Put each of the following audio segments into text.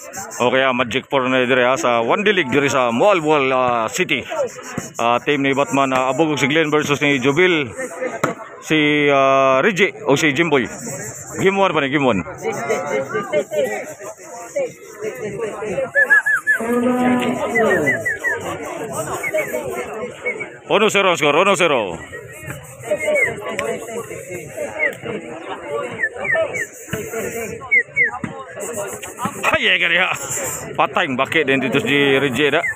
O kaya Magic 4 na dire sa One League dire sa Moalboal City. Team ni Batman abog si Glenn versus ni Jubil, si Reggie o si Jimboy. Game 1 pa ni game 1. 1-0 skor, 1-0. Ay, kaya patay bakit din dito si Reggie dah.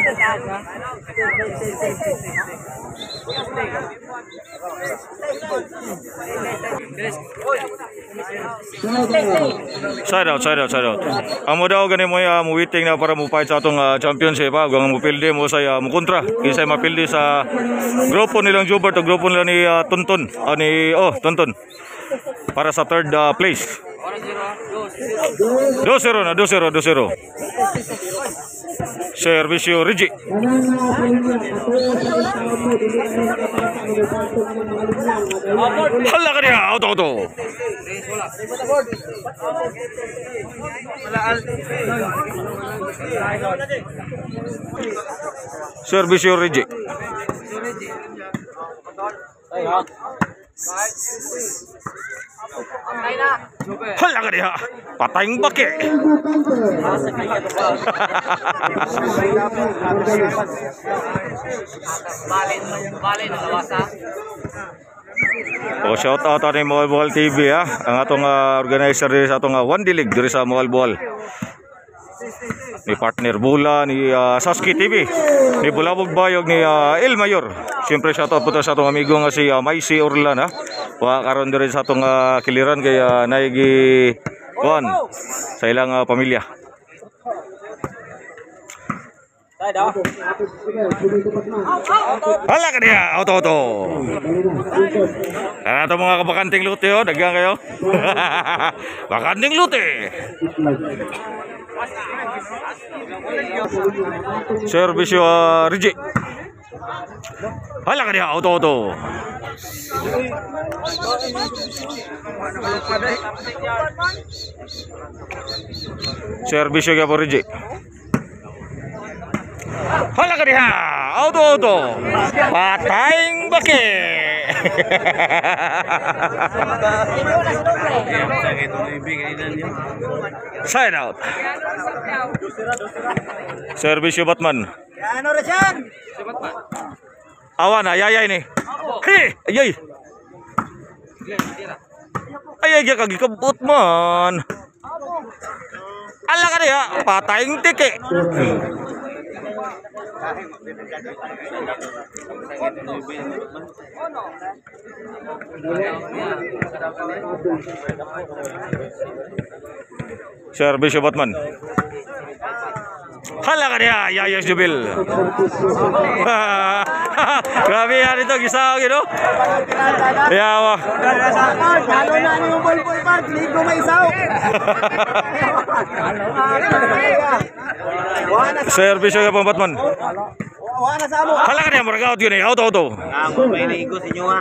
Side out. Amo daw gani mo mo waiting na para mo fight sa atong championship ha. Gang mo pildi mo sa mo kontra. Kinsa mapildi sa grupo nilang Jobert o grupo nila ni Tonton. Tonton. Para sa third place. 2-0 na, 2-0. Servisyo Reggie. Hala ka niya, auto. Servisyo Reggie. Hala ka niya, patayang baki. Balin na lawasa. O shout out ni Moalboal TV ha. Ang atong organizer diri sa atong One League diri sa Moalboal. Ni partner Bula ni Saski TV, ni Bulabog Bayog ni El Mayor. Siyempre shout out po sa atong amigo nga si Maisi Orlan ha. Wa karon diri sa atong kiliran kay naigi kuan sa ilang pamilya. Hala ka niya, auto. Ito mga kabakanting lute oh, dagang kayo. Bakanting lute. Servisyo Reggie. Hala ka niya, auto. Servisyo kaya po Reggie. Hala ka niya, auto. Patayang baki. Side out. Servisyo Batman. Ano ra siyan? Awan ayay ni. Ayay. Ayay kagi kabut man. Ala ka niya, patayang tiki. Servisyo Batman. Hala ka niya, Yayas Jubil. Grabe yan ito, gisaw gino. Yawa. Halo na yung ballboy part, ligo may isaw. Servisyo ka pang Batman. Wala sa mo. Hala ka niya, maragaot yun eh, auto. Ako may ligo sa inyo ha.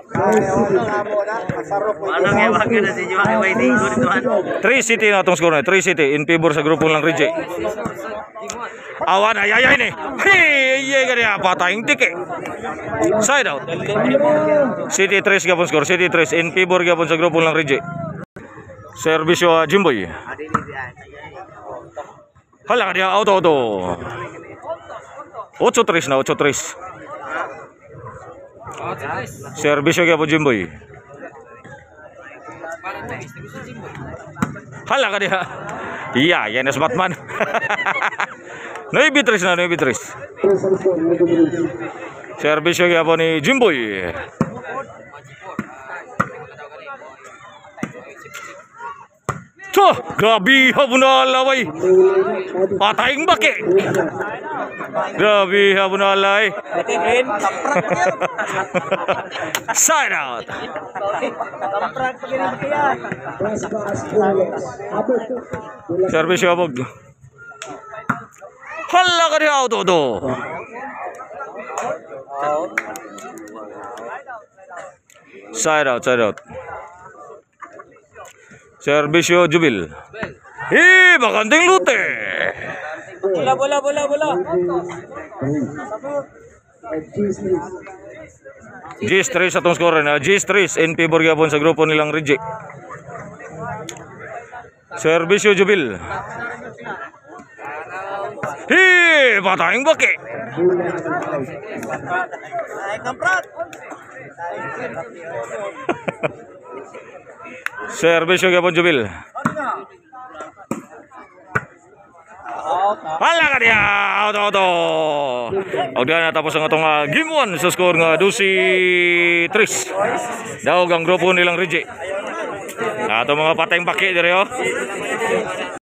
Manang ewan ka na sa inyo ha. May ligo dito ha. 3 City na itong score na, 3 City in favor sa grupo lang Reggie. Awan ayay ni. Ayay ka niya, patayang tiki. Side out. City 3 gapon score, City 3 in favor gapon sa grupo lang Reggie. Servisyo Jimboy. Hala ka niya, auto. 8-3 na, 8-3. Servisyo kaya po Jimboy. Hala ka niya. Iya, yan is Batman. 9-3 na, 9-3. Servisyo kaya po ni Jimboy. Grabe hapon na alaway. Patayang baki. Grabe hapon na alay. Side out. Servisyo abog. Hala ka niya auto to. Side out. Servisyo Jubil. Magandang lute. Bola. G3 sa itong score na G3 in favor gyapon sa grupo nilang Regi. Servisyo Jubil. Patayang baki. Servisyo gyapon Jubil. Hala ka dia, auto. Og na tapos ang atong game 1 sa score nga 12-3. Daog ang grupo nilang Regi. Ato mga patayang baki dire oh.